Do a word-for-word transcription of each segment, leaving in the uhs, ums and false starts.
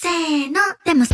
せーの、でも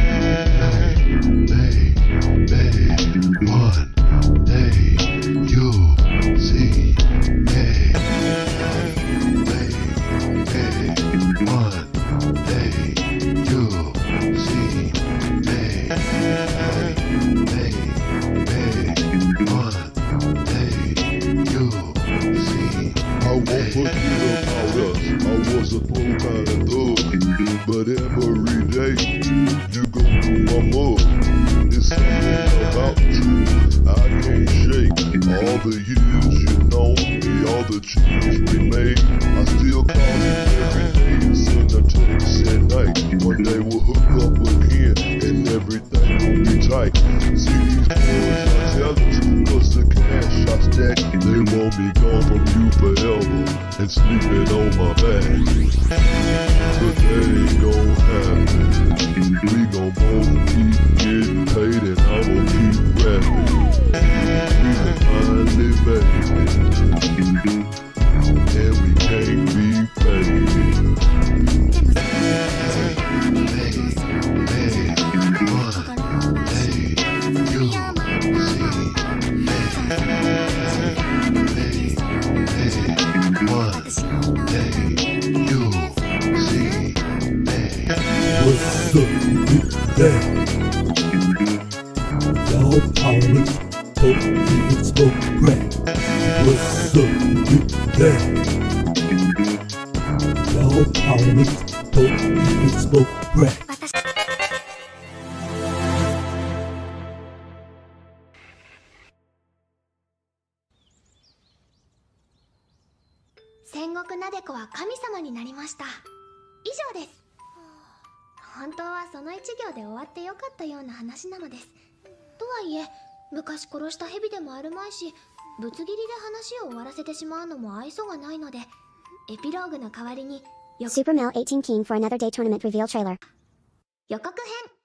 But every day you go through my mug. It's something about you I can't shake. All the years you know me, all the change we made, I still call you every day and send a text at night. One day we'll hook up again and everything will be tight. See these boys are jealous cause the cash I stack, they want me gone from you forever and sleeping on my back. But that ain't gon' happen. We gon' both keep getting paid and I'ma keep rapping. We gon' finally make it, and we can't be faded. What's up with that? Y'all powers, hope you smoke crack. What's up with that? Y'all powers, hope you smoke crack. 戦国なでこは神様になりました。以上です。本当はその一行で終わってよかったような話なのです。とはいえ昔殺した蛇でもあるまいし、ぶつ切りで話を終わらせてしまうのも愛想がないので、エピローグの代わりに Super Mel eighteen keen for another day tournament reveal trailer. 予告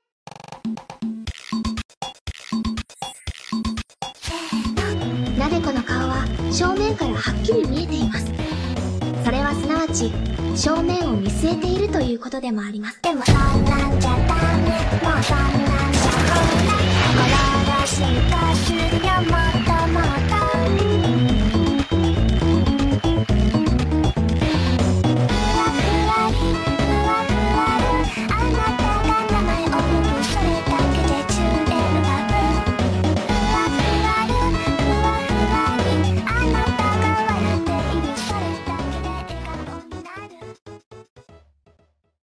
編。なでこの顔は正面からはっきり見えています。それはすなわち正面を見据えているということでもあります。でもそんなんじゃダメ、もうそんなんじゃほら、心らしい歌手よもっともっと